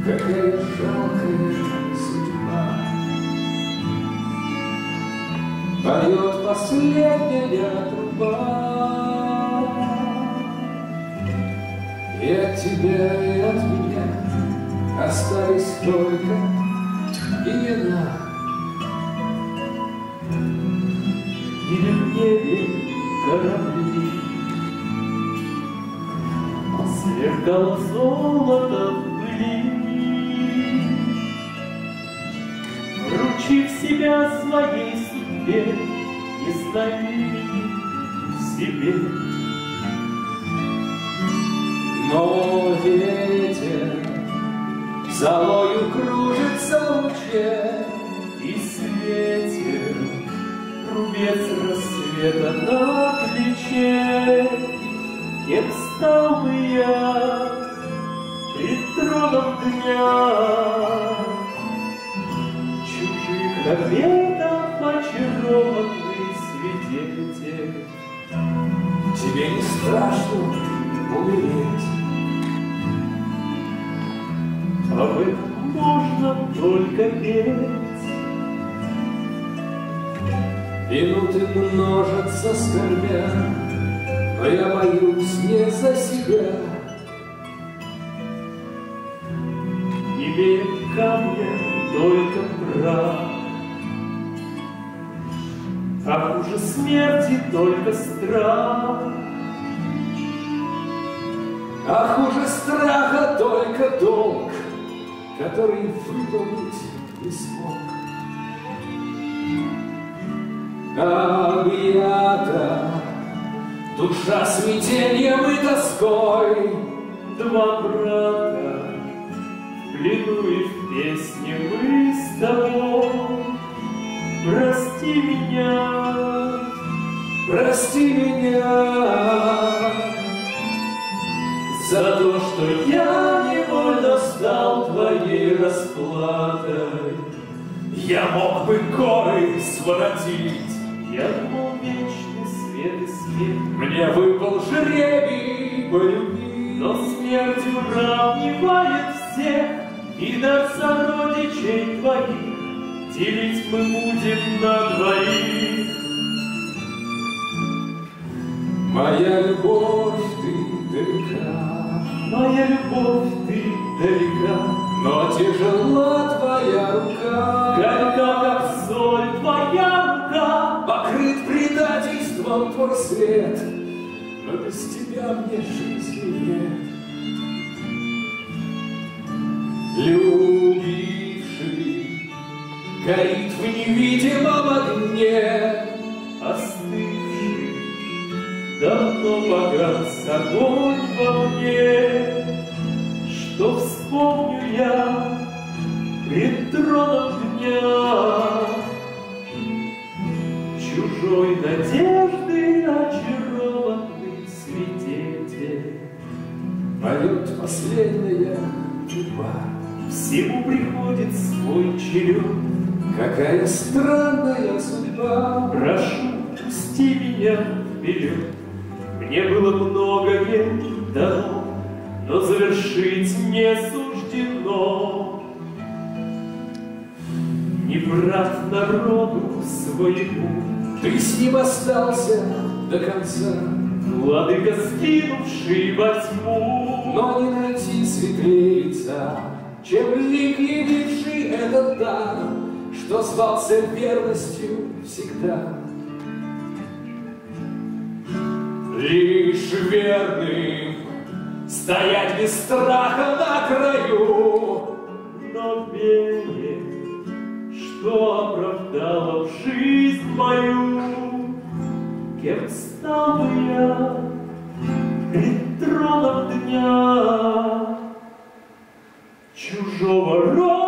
какая жалкая судьба. Поет последняя труба, и от тебя, и от меня остались только имена. Или в небе корабли, сверкало золото в пыли, вручив себя своей судьбе и ставили себе. Но ветер золою кружится в луче, и светит рубец рассвета на плече. Кем стал бы я пред троном дня, чужих обетов очарованный свидетель? тебе не страшно умереть. Об этом можно только петь. Минуты множатся скорбя, но я боюсь не за себя. Имеет камня только прах, а хуже смерти только страх. А хуже страха только долг, который выполнить не смог. Объята душа смятением и тоской, Два брата в плену и в песне мы с тобой. Прости меня, прости меня за то, что я невольно стал твоей расплатой. Я мог бы горы своротить, Я думал вечный свет и свет, мне выпал жребий полюбить. но смертью равнивает всех, и до сородичей твоих делить мы будем на двоих. Моя любовь, ты далека, Моя любовь, ты далека, но тяжела твоя рука. горька, как соль, твоя рука. Покрыт предательством твой свет, но без тебя мне жизни нет. Любивший горит в невидимом огне, Остывший, давно погас огонь во мне. Что вспомню я пред троном дня, чужой надежды очарованный свидетель. поет последняя труба. Всему приходит свой черед. Какая странная судьба. Прошу, пусти меня вперед. Мне было много лет дано, но завершить не суждено. Не брат народу своему, Ты с ним остался до конца, владыка, скинувший во тьму. но не найти светлее лица, чем лик, явивший этот дар, что звался верностью всегда. Лишь верным стоять без страха на краю, Но вере, что оправдало в жизнь мою, кем стал бы я пред троном дня, чужого рода.